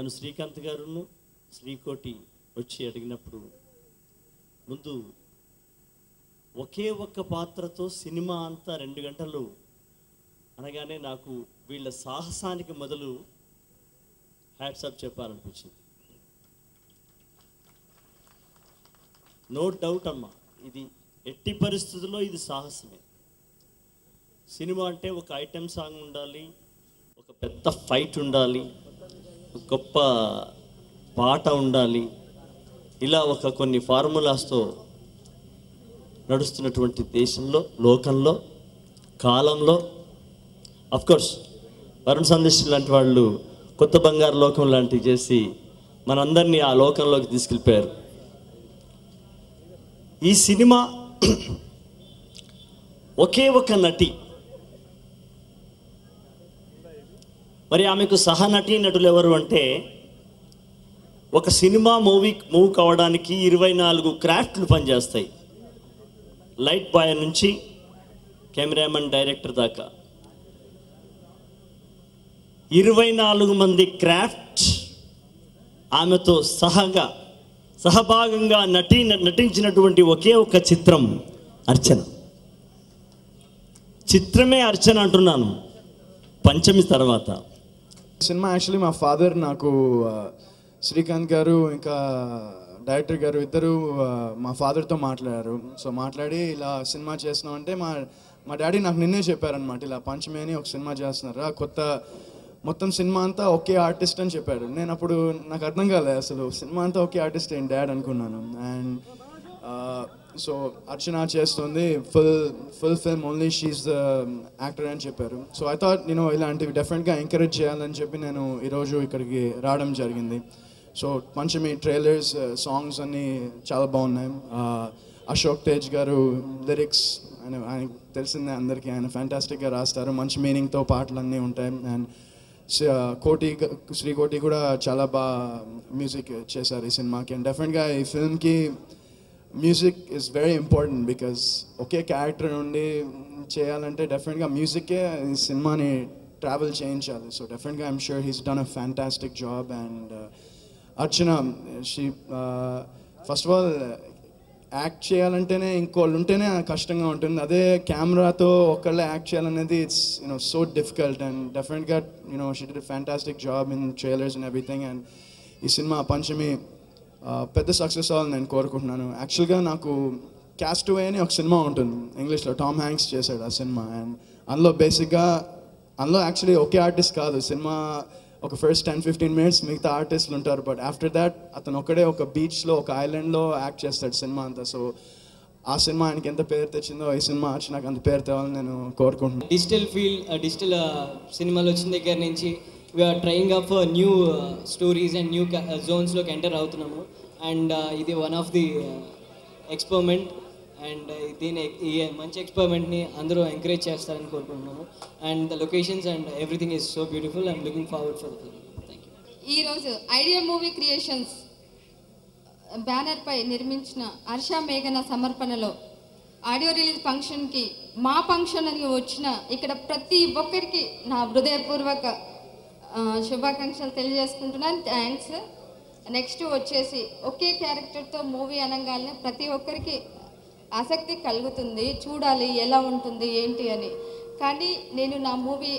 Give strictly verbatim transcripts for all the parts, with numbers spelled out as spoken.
నన్ను శ్రీకాంత్ గారును శ్రీకోటి వచ్చి అడిగినప్పుడు ముందు ఒకే ఒక్క పాత్రతో సినిమా అంతా రెండు గంటలు అనగానే నాకు వీళ్ళ సాహసానికి మొదలు హ్యాట్సాప్ చెప్పాలనిపించింది. నో డౌట్ అమ్మా, ఇది ఎట్టి పరిస్థితుల్లో ఇది సాహసమే. సినిమా అంటే ఒక ఐటెం సాంగ్ ఉండాలి, ఒక పెద్ద ఫైట్ ఉండాలి, గొప్ప పాట ఉండాలి, ఇలా ఒక కొన్ని ఫార్ములాస్తో నడుస్తున్నటువంటి దేశంలో, లోకంలో, కాలంలో అఫ్కోర్స్ వరుణ్ సందేశ్ లాంటి వాళ్ళు కొత్త బంగారు లోకం లాంటివి చేసి మనందరినీ ఆ లోకంలోకి తీసుకెళ్ళిపోయారు. ఈ సినిమా ఒకే ఒక నటి, మరి ఆమెకు సహనటి నటులు ఎవరు అంటే, ఒక సినిమా మూవీ మూవ్ కావడానికి ఇరవై నాలుగు క్రాఫ్ట్లు పనిచేస్తాయి. లైట్ బాయ్ నుంచి కెమెరామెన్, డైరెక్టర్ దాకా ఇరవై నాలుగు మంది క్రాఫ్ట్ ఆమెతో సహగా సహభాగంగా నటి నటించినటువంటి ఒకే ఒక చిత్రం అర్చన. చిత్రమే అర్చన అంటున్నాను, పంచమి తర్వాత. సినిమా యాక్చువల్లీ మా ఫాదర్ నాకు శ్రీకాంత్ గారు ఇంకా డైరెక్టర్ గారు ఇద్దరు మా ఫాదర్తో మాట్లాడారు. సో మాట్లాడి ఇలా సినిమా చేస్తున్నాం అంటే మా మా డాడీ నాకు నిన్నే చెప్పారనమాట, ఇలా పంచమి అని ఒక సినిమా చేస్తున్నారా, కొత్త మొత్తం సినిమా అంతా ఒకే ఆర్టిస్ట్ అని చెప్పారు. నేను అప్పుడు నాకు అర్థం కాలేదు అసలు సినిమా అంతా ఒకే ఆర్టిస్ట్ ఏంటి డాడ్ అనుకున్నాను. అండ్ సో అర్చన చేస్తుంది full full film only she is the actor అని చెప్పారు. సో ఐ థాట్ నేను ఇలాంటివి డెఫినెట్గా ఎంకరేజ్ చేయాలని చెప్పి నేను ఈరోజు ఇక్కడికి రావడం జరిగింది. సో పంచమి ట్రైలర్స్, సాంగ్స్ అన్నీ చాలా బాగున్నాయి. అశోక్ తేజ్ గారు లిరిక్స్ ఆయన ఆయనకు తెలిసిందే అందరికీ, ఆయన ఫ్యాంటాస్టిక్గా రాస్తారు, మంచి మీనింగ్తో పాటలు అన్నీ ఉంటాయి. అండ్ కోటి శ్రీకోటి కూడా చాలా బాగా మ్యూజిక్ చేశారు ఈ సినిమాకి. అండ్ డెఫినెట్గా ఈ ఫిల్మ్కి music is very important because ఒకే క్యారెక్టర్ నుండి చేయాలంటే డెఫినెట్గా మ్యూజికే ఈ సినిమాని ట్రావెల్ చేయించాలి. So definitely I'm sure he's done a fantastic job. And Archana she first of all act చేయాలంటేనే ఇంకోళ్ళు ఉంటేనే కష్టంగా ఉంటుంది, అదే కెమెరాతో ఒక్కళ్ళే యాక్ట్ చేయాలనేది it's you know so difficult. And definitely you know she did fantastic job in trailers and everything. And ఈ సినిమా పంచమి పెద్ద సక్సెస్ అవ్వాలని నేను కోరుకుంటున్నాను. యాక్చువల్గా నాకు క్యాస్ట్అవే అని ఒక సినిమా ఉంటుంది ఇంగ్లీష్లో, టామ్ హ్యాంక్స్ చేశాడు ఆ సినిమా. అండ్ అందులో బేసిక్గా అందులో యాక్చువల్లీ ఒకే ఆర్టిస్ట్ కాదు, సినిమా ఒక ఫస్ట్ టెన్ ఫిఫ్టీన్ మినిట్స్ మిగతా ఆర్టిస్టులు ఉంటారు, బట్ ఆఫ్టర్ దాట్ అతను ఒకడే ఒక బీచ్లో ఒక ఐలాండ్లో యాక్ట్ చేస్తాడు సినిమా అంతా. సో ఆ సినిమా ఆయనకి ఎంత పేరు తెచ్చిందో ఈ సినిమా వచ్చి నాకు అంత పేరు తేవాలని నేను కోరుకుంటున్నాను. డిజిటల్ ఫీల్ డిజిటల్ సినిమాలు వచ్చిన దగ్గర నుంచి we're trying up new stories and new జోన్స్లోకి ఎంటర్ అవుతున్నాము. అండ్ ఇది one of the experiment. And దీని ఈ మంచి ఎక్స్పెరిమెంట్ని అందరూ ఎంకరేజ్ చేస్తారని కోరుకుంటున్నాము. And the locations and everything is so beautiful. I'm looking forward for the film. Thank you. ఈరోజు ఐడియా మూవీ క్రియేషన్స్ బ్యానర్పై నిర్మించిన హర్ష మేఘన సమర్పణలో ఆడియో రిలీజ్ ఫంక్షన్కి మా ఫంక్షన్ అని వచ్చిన ఇక్కడ ప్రతి ఒక్కరికి నా హృదయపూర్వక శుభాకాంక్షలు తెలియజేసుకుంటున్నాను. థ్యాంక్స్. నెక్స్ట్ వచ్చేసి ఒకే క్యారెక్టర్తో మూవీ అనగానే ప్రతి ఒక్కరికి ఆసక్తి కలుగుతుంది, చూడాలి ఎలా ఉంటుంది ఏంటి అని. కానీ నేను నా మూవీ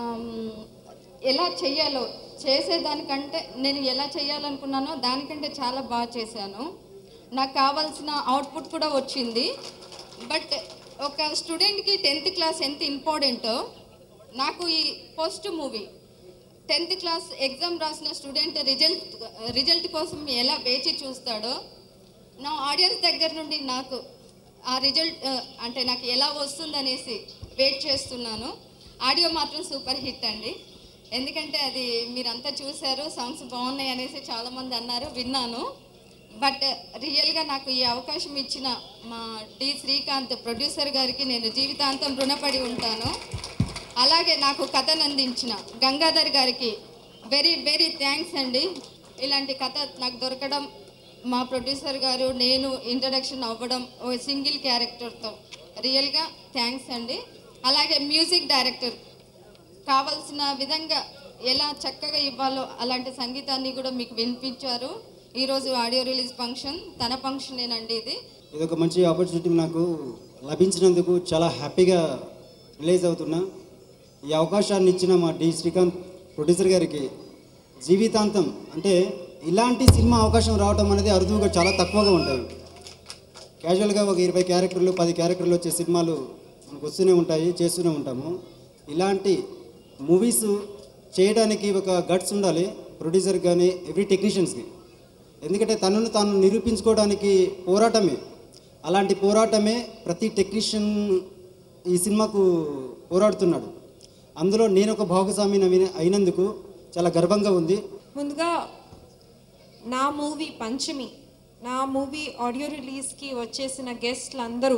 ఎలా చెయ్యాలో చేసేదానికంటే నేను ఎలా చేయాలనుకున్నానో దానికంటే చాలా బాగా చేశాను. నాకు కావాల్సిన అవుట్పుట్ కూడా వచ్చింది. బట్ ఒక స్టూడెంట్కి టెన్త్ క్లాస్ ఎంత ఇంపార్టెంటో నాకు ఈ first movie tenth class exam రాసిన స్టూడెంట్ రిజల్ట్ రిజల్ట్ కోసం ఎలా వేచి చూస్తాడో నా ఆడియన్స్ దగ్గర నుండి నాకు ఆ రిజల్ట్ అంటే నాకు ఎలా వస్తుందనేసి వెయిట్ చేస్తున్నాను. ఆడియో మాత్రం సూపర్ హిట్ అండి, ఎందుకంటే అది మీరంతా చూశారు, సాంగ్స్ బాగున్నాయి అనేసి చాలామంది అన్నారు, విన్నాను. బట్ రియల్గా నాకు ఈ అవకాశం ఇచ్చిన మా డి శ్రీకాంత్ ప్రొడ్యూసర్ గారికి నేను జీవితాంతం రుణపడి ఉంటాను. అలాగే నాకు కథను అందించిన గంగాధర్ గారికి వెరీ వెరీ థ్యాంక్స్ అండి. ఇలాంటి కథ నాకు దొరకడం, మా ప్రొడ్యూసర్ గారు నేను ఇంట్రడక్షన్ అవ్వడం ఓ సింగిల్ క్యారెక్టర్తో రియల్గా థ్యాంక్స్ అండి. అలాగే మ్యూజిక్ డైరెక్టర్ కావాల్సిన విధంగా ఎలా చక్కగా ఇవ్వాలో అలాంటి సంగీతాన్ని కూడా మీకు వినిపించారు. ఈరోజు ఆడియో రిలీజ్ ఫంక్షన్ తన ఫంక్షనేనండి ఇది. ఇది ఒక మంచి ఆపర్చునిటీ నాకు లభించినందుకు చాలా హ్యాపీగా రిలీజ్ అవుతున్నా. ఈ అవకాశాన్ని ఇచ్చిన మా డి శ్రీకాంత్ ప్రొడ్యూసర్ గారికి జీవితాంతం, అంటే ఇలాంటి సినిమా అవకాశం రావడం అనేది అరుదుగా చాలా తక్కువగా ఉంటాయి. క్యాజువల్గా ఒక ఇరవై క్యారెక్టర్లు పది క్యారెక్టర్లు వచ్చే సినిమాలు మనకు వస్తూనే ఉంటాయి, చేస్తూనే ఉంటాము. ఇలాంటి మూవీస్ చేయడానికి ఒక గట్స్ ఉండాలి ప్రొడ్యూసర్ కానీ ఎవ్రీ టెక్నీషియన్స్కి. ఎందుకంటే తనను తాను నిరూపించుకోవడానికి పోరాటమే, అలాంటి పోరాటమే ప్రతి టెక్నీషియన్ ఈ సినిమాకు పోరాడుతున్నాడు. అందులో నేను ఒక భాగస్వామిని అయినందుకు చాలా గర్వంగా ఉంది. ముందుగా నా మూవీ పంచమి, నా మూవీ ఆడియో రిలీజ్కి వచ్చేసిన గెస్ట్లు అందరూ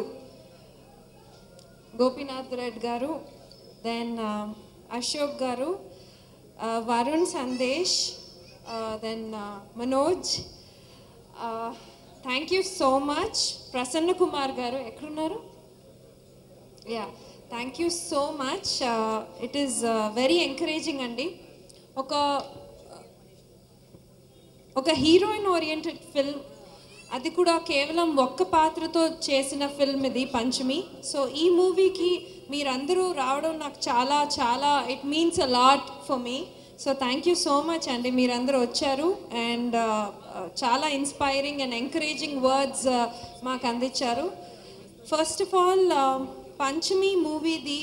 గోపీనాథ్ రెడ్డి గారు, దెన్ అశోక్ గారు, Varun Sandesh, then Manoj, thank you so much. Prasanna Kumar గారు ఎక్కడున్నారు? Yeah, thank you so much. It is very encouraging అండి. ఒక ఒక హీరోయిన్ ఓరియంటెడ్ ఫిల్మ్, అది కూడా కేవలం ఒక్క పాత్రతో చేసిన ఫిల్మ్ ఇది పంచమి. సో ఈ మూవీకి మీరందరూ రావడం నాకు చాలా చాలా it means a lot for me. So thank you so much అండి, మీరందరూ వచ్చారు అండ్ చాలా ఇన్స్పైరింగ్ అండ్ ఎంకరేజింగ్ వర్డ్స్ మాకు అందించారు. ఫస్ట్ ఆఫ్ ఆల్ పంచమి మూవీది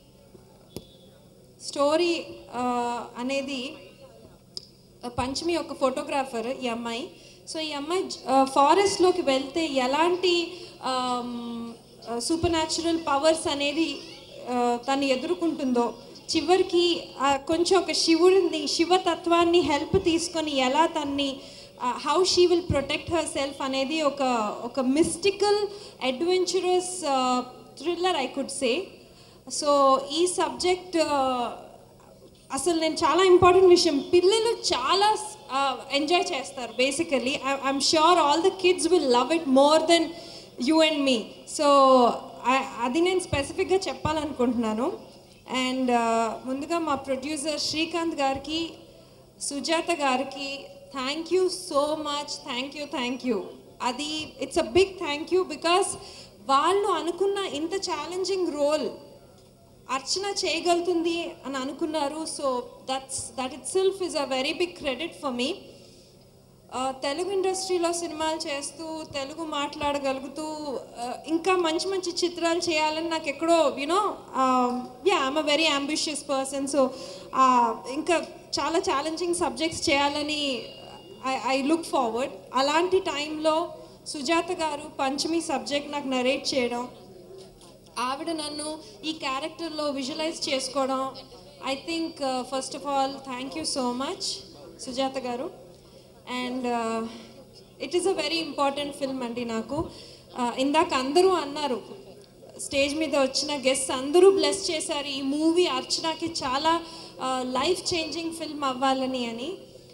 స్టోరీ అనేది, పంచమి ఒక ఫోటోగ్రాఫర్ ఈ అమ్మాయి. సో ఈ అమ్మాయి ఫారెస్ట్లోకి వెళ్తే ఎలాంటి సూపర్ న్యాచురల్ పవర్స్ అనేది తను ఎదుర్కొంటుందో, చివరికి కొంచెం ఒక శివుడిని శివతత్వాన్ని హెల్ప్ తీసుకొని ఎలా తన్ని how she will protect herself అనేది ఒక ఒక mystical adventurous thriller I could say. So ఈ సబ్జెక్ట్ అసలు నేను చాలా ఇంపార్టెంట్ విషయం, పిల్లలు చాలా ఎంజాయ్ చేస్తారు basically. I'm sure all the kids will love it more than you and me. So అది నేను స్పెసిఫిక్గా చెప్పాలనుకుంటున్నాను. అండ్ ముందుగా మా ప్రొడ్యూసర్ శ్రీకాంత్ గారికి, సుజాత గారికి thank you so much. Thank you thank you అది it's a big thank you, because వాళ్ళు అనుకున్న ఇంత ఛాలెంజింగ్ రోల్ అర్చన చేయగలుగుతుంది అని అనుకున్నారు. So that's that itself is a very big credit for me. Telugu ఇండస్ట్రీలో సినిమాలు చేస్తూ తెలుగు మాట్లాడగలుగుతూ ఇంకా మంచి మంచి చిత్రాలు చేయాలని నాకు ఎక్కడో you know yeah I'm a very ambitious person. So ఇంకా చాలా ఛాలెంజింగ్ సబ్జెక్ట్స్ చేయాలని ఐ ఐ లుక్ ఫార్వర్డ్. అలాంటి టైంలో సుజాత గారు పంచమి సబ్జెక్ట్ నాకు నరేట్ చేయడం, ఆవిడ నన్ను ఈ క్యారెక్టర్లో విజువలైజ్ చేసుకోవడం, I think first of all thank you so much Sujatha గారు. And it is a very important film అండి నాకు. ఇందాక అందరూ అన్నారు, స్టేజ్ మీద వచ్చిన గెస్ట్స్ అందరూ బ్లెస్ చేశారు ఈ మూవీ అర్చనకి చాలా లైఫ్ చేంజింగ్ ఫిల్మ్ అవ్వాలని అని.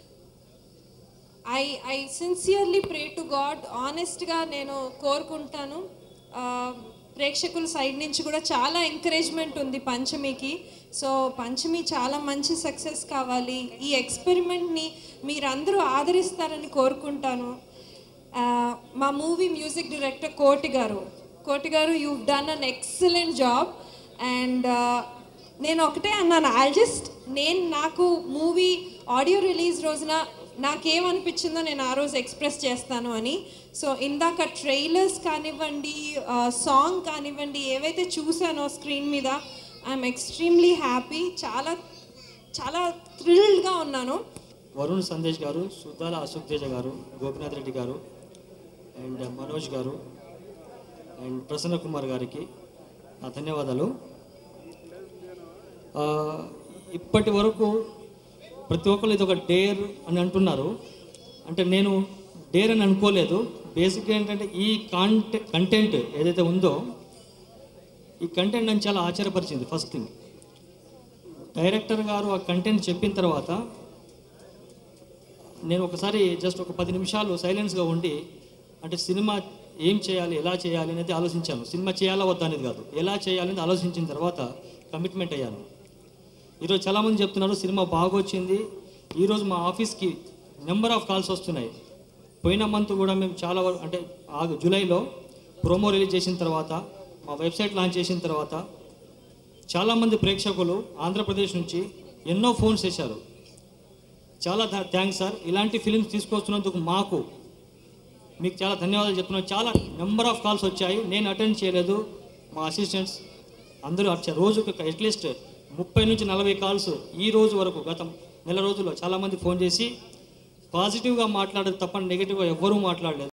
I I sincerely pray to God, ఆనెస్ట్గా నేను కోరుకుంటాను. ప్రేక్షకుల సైడ్ నుంచి కూడా చాలా ఎంకరేజ్మెంట్ ఉంది పంచమికి. సో పంచమి చాలా మంచి సక్సెస్ కావాలి, ఈ ఎక్స్పెరిమెంట్ని మీరందరూ ఆదరిస్తారని కోరుకుంటాను. మా మూవీ మ్యూజిక్ డైరెక్టర్ కోటి గారు, కోటి గారు you done an excellent job. And నేను ఒకటే అన్నాను, ఐ జస్ట్ నేను నాకు మూవీ ఆడియో రిలీజ్ రోజున నాకేమనిపించిందో నేను ఆ రోజు ఎక్స్ప్రెస్ చేస్తాను అని. సో ఇందాక ట్రైలర్స్ కానివ్వండి, సాంగ్ కానివ్వండి, ఏవైతే చూసానో స్క్రీన్ మీద ఐఎమ్ ఎక్స్ట్రీమ్లీ హ్యాపీ, చాలా చాలా థ్రిల్డ్గా ఉన్నాను. వరుణ్ సందేశ్ గారు, సుద్దాల అశోక్ తేజ గారు, గోపినాథ్ రెడ్డి గారు అండ్ మనోజ్ గారు అండ్ ప్రసన్న కుమార్ గారికి నా ధన్యవాదాలు. ఇప్పటి వరకు ప్రతి ఒక్కరు ఇది ఒక డేర్ అని అంటున్నారు, అంటే నేను డేర్ అని అనుకోలేదు. బేసిక్గా ఏంటంటే ఈ కాంటె కంటెంట్ ఏదైతే ఉందో ఈ కంటెంట్ నన్ను చాలా ఆశ్చర్యపరిచింది. ఫస్ట్ థింగ్, డైరెక్టర్ గారు ఆ కంటెంట్ చెప్పిన తర్వాత నేను ఒకసారి జస్ట్ ఒక పది నిమిషాలు సైలెన్స్గా ఉండి, అంటే సినిమా ఏం చేయాలి, ఎలా చేయాలి అనేది ఆలోచించాను. సినిమా చేయాలా వద్దా అనేది కాదు, ఎలా చేయాలి అనేది ఆలోచించిన తర్వాత కమిట్మెంట్ అయ్యాను. ఈరోజు చాలామంది చెప్తున్నారు సినిమా బాగా వచ్చింది. ఈరోజు మా ఆఫీస్కి నెంబర్ ఆఫ్ కాల్స్ వస్తున్నాయి. పోయిన మంత్ కూడా మేము చాలా వరకు అంటే ఆగు జూలైలో ప్రోమో రిలీజ్ చేసిన తర్వాత మా వెబ్సైట్ లాంచ్ చేసిన తర్వాత చాలామంది ప్రేక్షకులు ఆంధ్రప్రదేశ్ నుంచి ఎన్నో ఫోన్స్ చేశారు. చాలా థ్యాంక్స్ సార్. ఇలాంటి ఫిలిమ్స్ తీసుకొస్తున్నందుకు మాకు మీకు చాలా ధన్యవాదాలు చెప్తున్నాను. చాలా నెంబర్ ఆఫ్ కాల్స్ వచ్చాయి, నేను అటెండ్ చేయలేదు, మా అసిస్టెంట్స్ అందరూ వచ్చారు. రోజుకు అట్లీస్ట్ ముప్పై నుంచి నలభై కాల్స్ ఈ రోజు వరకు గత నెల రోజుల్లో చాలామంది ఫోన్ చేసి పాజిటివ్గా మాట్లాడేది తప్ప నెగిటివ్గా ఎవ్వరూ మాట్లాడలేదు.